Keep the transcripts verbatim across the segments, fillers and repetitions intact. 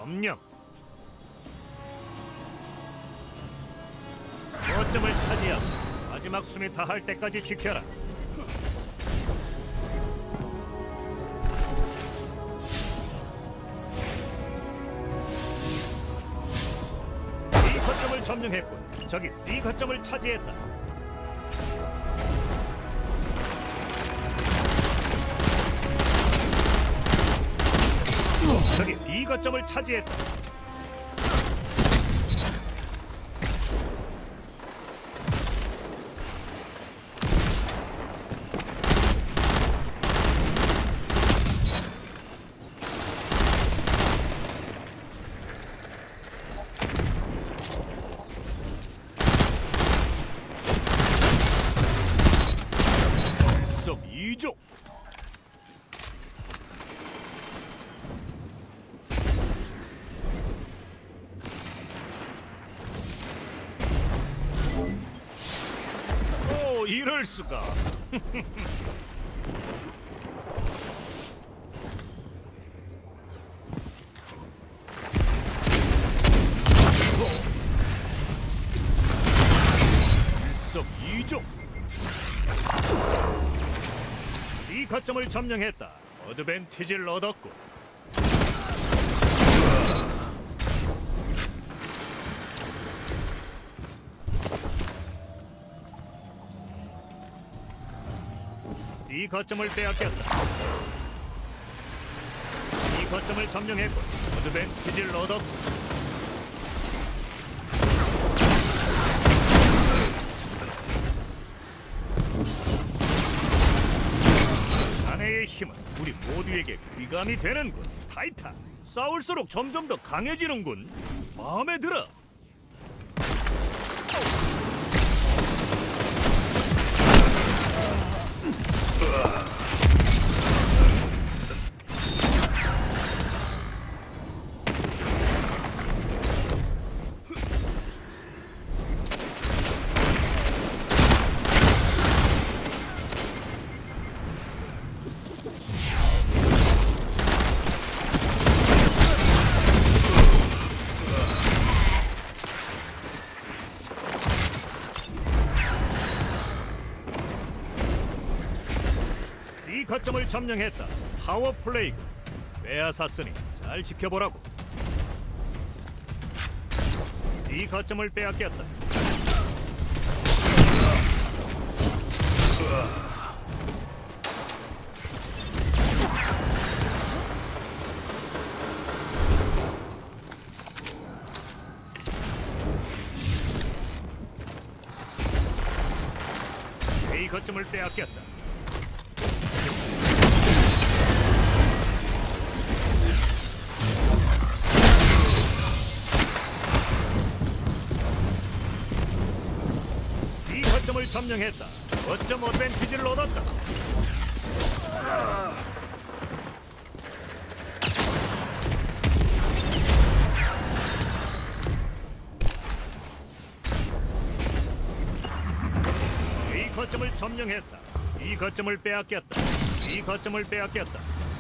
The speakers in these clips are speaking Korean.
점령. 거점을 차지하고 마지막 숨이 다할 때까지 지켜라. B 거점을 점령했군. 적이 C 거점을 차지했다. 적이 B 거점을 차지했다. 일석이조. 오, 이럴 수가. 일석이조. C 거점을 점령했다. 어드밴티지를 얻었고. C 거점을 빼앗겼다. C 거점을 점령했고 어드밴티지를 얻었고. 자네의 힘은 우리 모두에게 귀감이 되는군. 타이탄, 싸울수록 점점 더 강해지는군. 마음에 들어. C 거점을 점령했다. 파워 플레이군. 빼앗았으니 잘 지켜보라고. C 거점을 빼앗겼다. A 거점을 빼앗겼다. C 거점을 점령했다. 거점 어드밴티지를 얻었다. A 거점을 점령했다. 이 거점을 빼앗겼다. 이 거점을 빼앗겼다.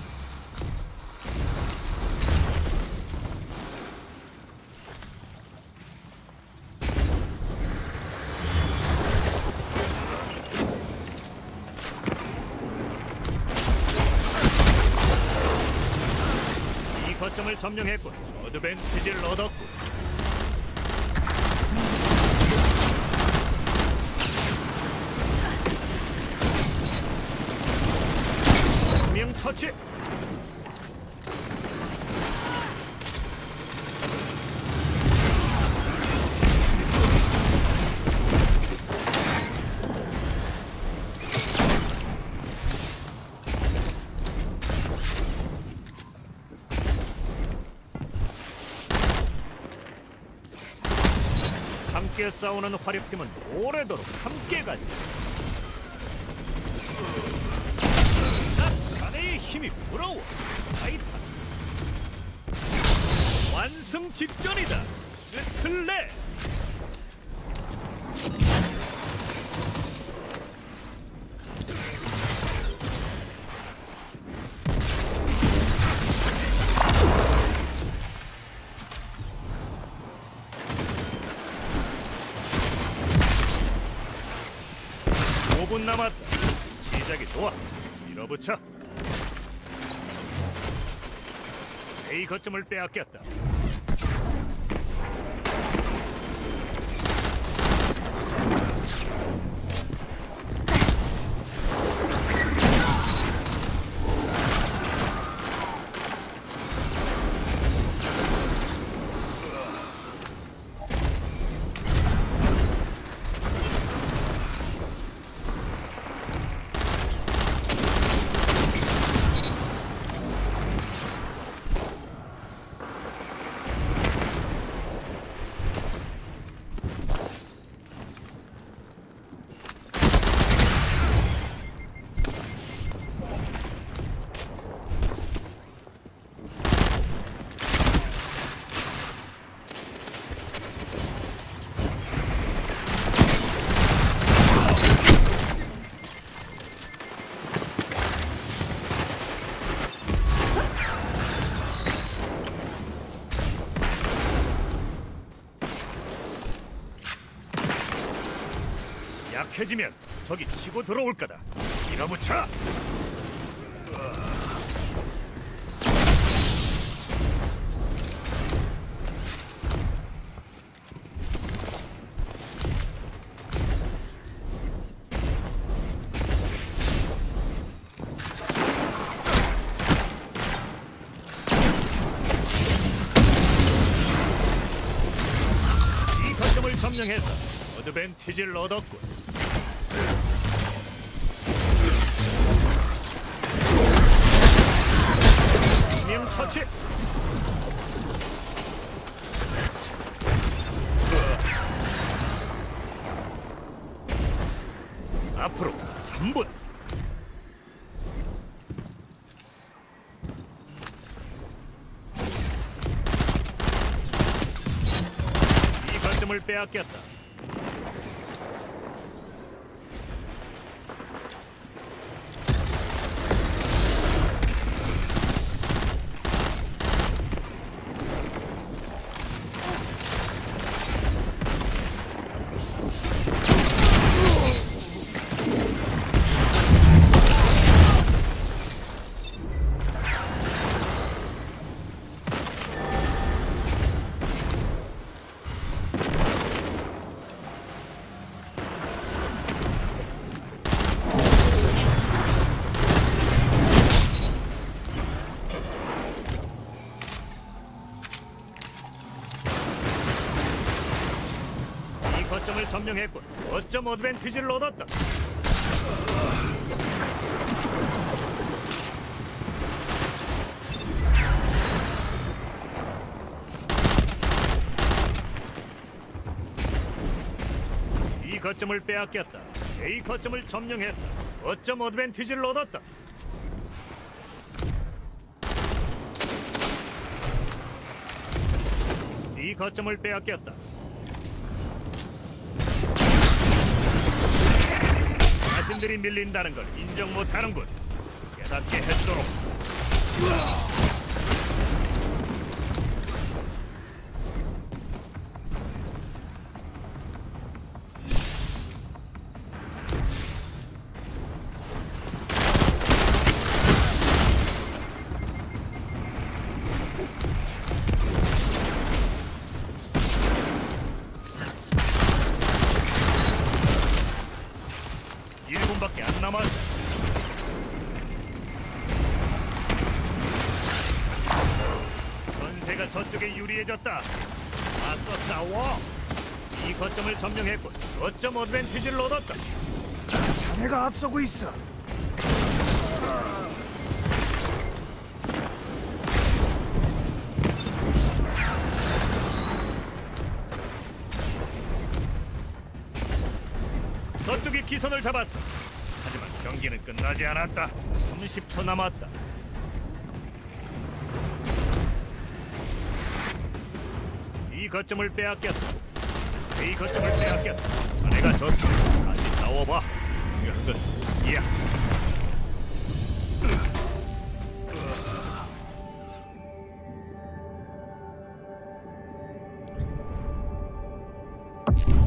이 거점을 점령했군. 어드밴티지를 얻었고. 명 처치. 함께 싸우는 화력팀은 오래도록 함께 가지. 난 자네의 힘이 부러워. 타이탄. 완성 직전이다. 스틀레. 분 남았다. 시작이 좋아. 밀어붙여. A 거점을 빼앗겼다. 약해지면 저기 치고 들어올 거다. 밀어붙여. 이 거점을 점령했다. 어드밴티지를 얻었군. 명 처치. 앞으로 삼 분. 이 거점을 빼앗겼다. 거점을 점령했군. 거점 어드밴티지를 얻었다. 이 거점을 빼앗겼다. A 거점을 점령했다. 거점 어드밴티지를 얻었다. C 거점을 빼앗겼다. 자신들이 밀린다는 걸 인정 못하는군. 깨닫게 했도록. 일 분밖에 안 남았어. 전세가 저쪽에 유리해졌다. 맞서 싸워. 이 거점을 점령했고 거점 어드밴티지를 얻었다. 자네가 앞서고 있어. 저쪽이 기선을 잡았어. 하지만 경기는 끝나지 않았다. 삼십 초 남았다. 이 거점을 빼앗겼다. 이 거점을 빼앗겼다. 내가 졌어. 다시 싸워봐. 이것은 이야.